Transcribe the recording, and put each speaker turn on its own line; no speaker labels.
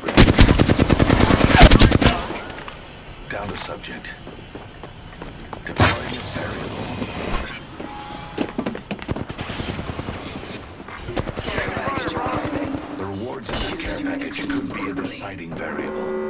Down to subject. Deploying a variable. The rewards in the care package could be a deciding variable.